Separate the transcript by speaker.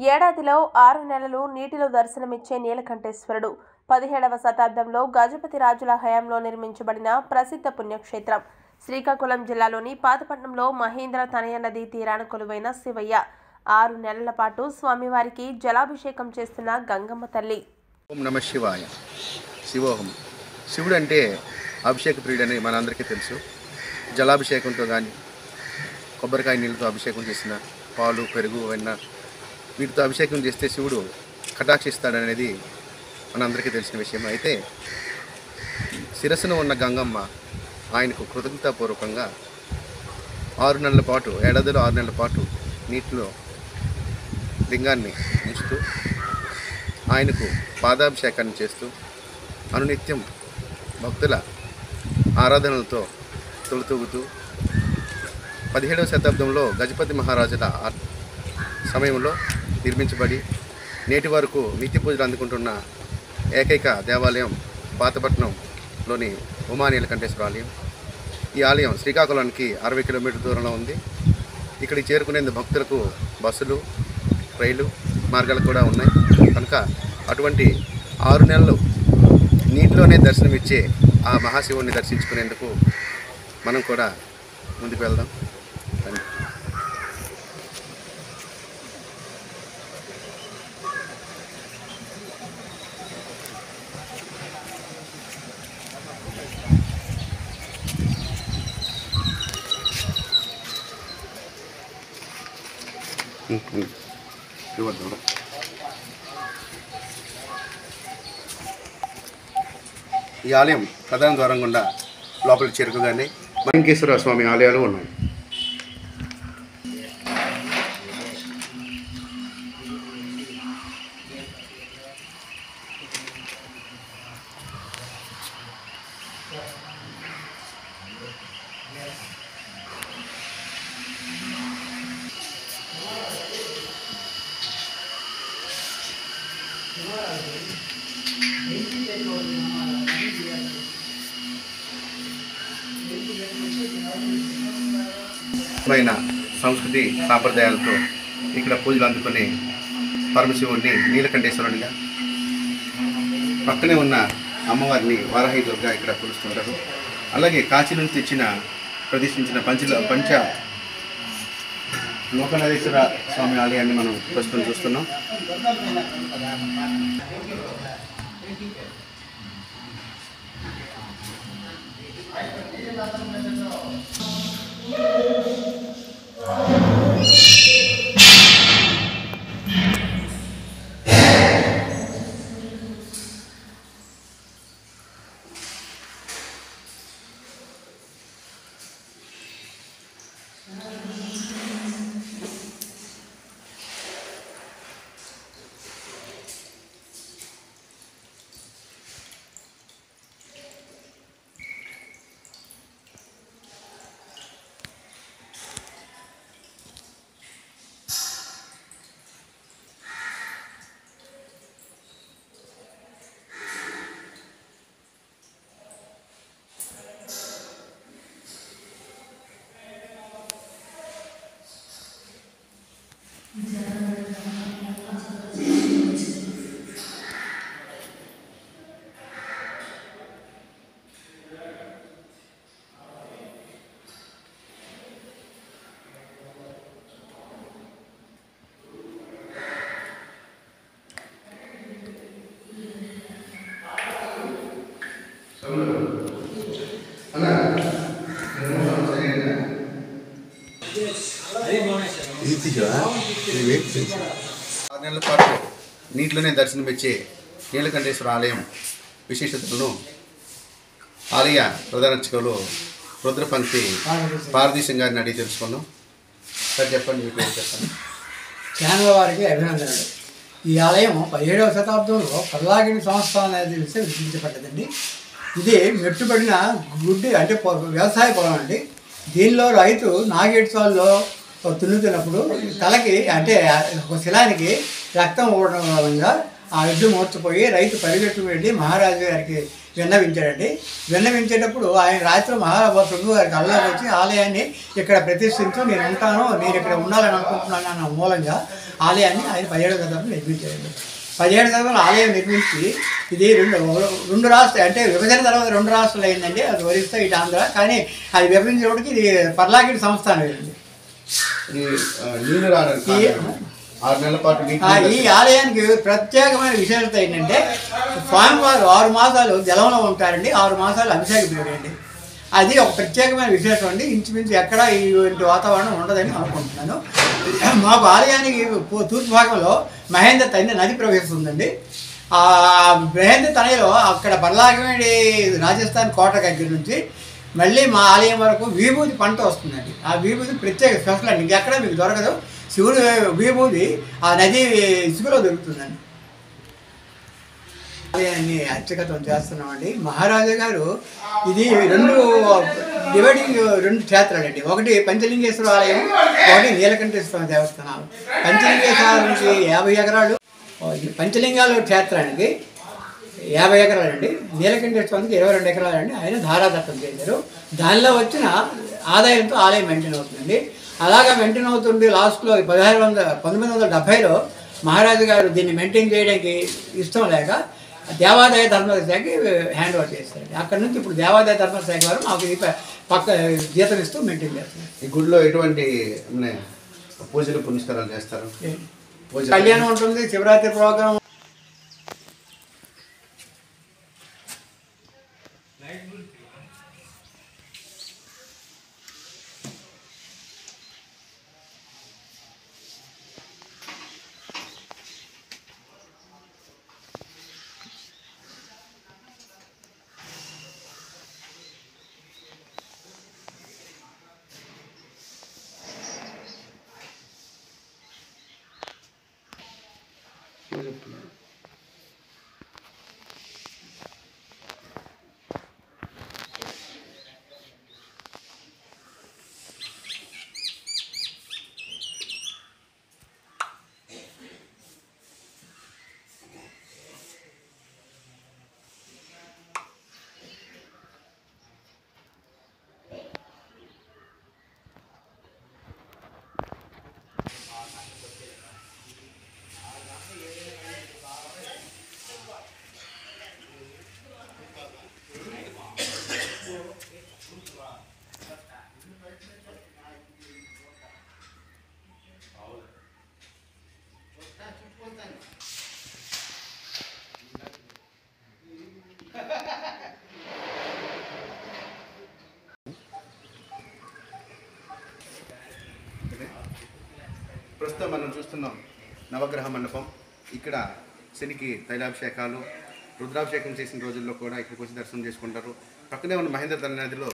Speaker 1: ఏడాదిలో 6 నెలలు నీటిలో దర్శనమిచ్చే నీలకంఠేశ్వరుడు 17వ శతాబ్దంలో గజపతి రాజుల హయాంలో నిర్మించబడిన ప్రసిద్ధ పుణ్యక్షేత్రం. శ్రీకాకుళం జిల్లాలోని పాతపట్నంలో మహేంద్ర తనయ నది తీరాన కొలువైన శివయ్య 6 నెలల పాటు స్వామివారికి జలాభిషేకం చేస్తున్న గంగమ్మ తల్లి.
Speaker 2: ఓం నమః శివాయ. శివోహం. శివుడు అంటే అభిషేక ప్రియుడని మనందరికీ తెలుసు. జలాభిషేకంతో కానీ కొబ్బరికాయ నీళ్ళతో అభిషేకం చేసిన పాలు పెరుగు వెన్న వీటితో అభిషేకం చేస్తే శివుడు కటాక్షిస్తాడనేది మనందరికీ తెలిసిన విషయం. అయితే శిరస్సును ఉన్న గంగమ్మ ఆయనకు కృతజ్ఞతాపూర్వకంగా 6 నెలల పాటు, ఏడాదిలో 6 నెలల పాటు నీటిలో లింగాన్ని ఉంచుతూ ఆయనకు పాదాభిషేకాన్ని చేస్తూ అనునిత్యం భక్తుల ఆరాధనలతో తొలుతూగుతూ 17వ శతాబ్దంలో గజపతి మహారాజుల సమయంలో నిర్మించబడి నేటి వరకు నిత్య పూజలు అందుకుంటున్న ఏకైక దేవాలయం పాతపట్నంలోని ఉమా నీలకంఠేశ్వర ఆలయం. ఈ ఆలయం శ్రీకాకుళానికి 60 కిలోమీటర్ల దూరంలో ఉంది. ఇక్కడికి చేరుకునేందుకు భక్తులకు బస్సులు, రైలు మార్గాలు కూడా ఉన్నాయి. కనుక అటువంటి 6 నెలలు నీటిలోనే దర్శనమిచ్చే ఆ మహాశివుని దర్శించుకునేందుకు మనం కూడా ముందుకు వెళ్దాం. ఈ ఆలయం ప్రధాన ద్వారం గుండా లోపలికి చేరుకోగానే మణికేశ్వర స్వామి ఆలయాలు ఉన్నాయి. సంస్కృతి సాంప్రదాయాలతో ఇక్కడ పూజలు అందుకునే పరమశివుడిని నీలకంఠేశ్వరునిగా, పక్కనే ఉన్న అమ్మవారిని వారాహి దుర్గా ఇక్కడ కొలుస్తుంటారు. అలాగే కాశీ నుంచి తెచ్చిన ప్రతిష్ఠించిన పంచ లోకనాథేశ్వర స్వామి ఆలయాన్ని మనం ప్రస్తుతం చూస్తున్నాం. నెలల పాటు నీటిలోనే దర్శనమిచ్చే నీలకంఠేశ్వర ఆలయం విశేషతలను ఆలయ ప్రధాన అర్చకులు రుద్రపంక్తి పారదీశం గారిని అడిగి తెలుసుకున్నాం. సార్ చెప్పండి, మీకు ఏం చెప్తాను.
Speaker 3: ఛానల్ వారికి అభినందనలు. ఈ ఆలయం 17వ శతాబ్దంలో పల్లాగిని సంస్థానం అనేది విస్తరించబడ్డదండి. ఇది మెట్టుబడిన గుడ్డి అంటే వ్యవసాయ పొలం అండి. దీనిలో రైతు నాగేడ్సాల్లో తున్నుతున్నప్పుడు తలకి అంటే ఒక శిలానికి రక్తం ఊడడం వల్ల ఆ ఎడ్డు మూర్చిపోయి రైతు పరిగెట్టుకు వెళ్ళి మహారాజు గారికి విన్నవించాడండి. విన్నవించేటప్పుడు ఆయన రాత్రి ప్రభు గారికి అల్లాకి వచ్చి ఆలయాన్ని ఇక్కడ ప్రతిష్ఠించు, నేను ఉంటాను, నేను ఇక్కడ ఉండాలని అనుకుంటున్నాను అన్న మూలంగా ఆలయాన్ని ఆయన 17వ శతాబ్దంలో నిర్మించాడండి. 17వ శతాబ్దంలో ఆలయం నిర్మించి ఇది రెండు రాష్ట్రాలు, అంటే విభజన తర్వాత 2 రాష్ట్రాలు అయిందండి. అది ఒరిస్సా, ఇటు ఆంధ్ర. కానీ అది విభజించినప్పటికి ఇది పర్లాకిడి సంస్థానం అయింది. ఈ ఆలయానికి ప్రత్యేకమైన విశేషత ఏంటంటే స్వామివారు 6 మాసాలు జలంలో ఉంటారండి, 6 మాసాలు అభిషేకం చేయండి. అది ఒక ప్రత్యేకమైన విశేషం అండి. ఇంచుమించు ఎక్కడ ఇటువంటి వాతావరణం ఉండదని అనుకుంటున్నాను. మాకు ఆలయానికి తూర్పు భాగంలో మహేంద్ర తని నది ప్రవేశిస్తుందండి. ఆ మహేంద్ర తనలో అక్కడ బర్లాగమేడి రాజస్థాన్ కోట దగ్గర నుంచి మళ్ళీ మా ఆలయం వరకు విభూతి పంట వస్తుందండి. ఆ విభూతి ప్రత్యేక స్పెషల్ అండి, ఇంకెక్కడ మీకు దొరకదు. శివుడు విభూతి ఆ నది ఇసుకలో దొరుకుతుందండి. ఆలయాన్ని అర్చకత్వం చేస్తున్నామండి. మహారాజా గారు ఇది 2 క్షేత్రాలండి. ఒకటి పంచలింగేశ్వర ఆలయం, ఒకటి నీలకంఠేశ్వర దేవస్థానాలు. పంచలింగేశ్వర నుంచి 50 ఎకరాలు, పంచలింగాల క్షేత్రానికి 50 ఎకరాలండి. నీలకంఠేశ్వరానికి 22 ఎకరాలండి. ఆయన ధారాదత్తం చేశారు. దానిలో వచ్చిన ఆదాయంతో ఆలయం మెయింటైన్ అవుతుందండి. అలాగా మెయింటైన్ అవుతుంది. లాస్ట్లో 1970లో మహారాజు గారు దీన్ని మెయింటైన్ చేయడానికి ఇష్టం లేక దేవాదాయ ధర్మశాఖ హ్యాండ్ ఓవర్ చేస్తారండి. అక్కడ నుంచి ఇప్పుడు దేవాదాయ ధర్మశాఖ వారు మాకు పక్క జీతం ఇస్తూ మెయింటైన్ చేస్తారు.
Speaker 2: ఈ గుడిలో ఎటువంటి పూజలు పునస్కారాలు చేస్తారు?
Speaker 3: కళ్యాణం ఉంటుంది, శివరాత్రి ప్రోగ్రాం.
Speaker 2: ప్రస్తుతం మనం చూస్తున్నాం నవగ్రహ మండపం. ఇక్కడ శనికి తైలాభిషేకాలు, రుద్రాభిషేకం చేసిన రోజుల్లో కూడా ఇక్కడికి వచ్చి దర్శనం చేసుకుంటారు. పక్కనే ఉన్న మహేంద్ర తల్లి నదిలో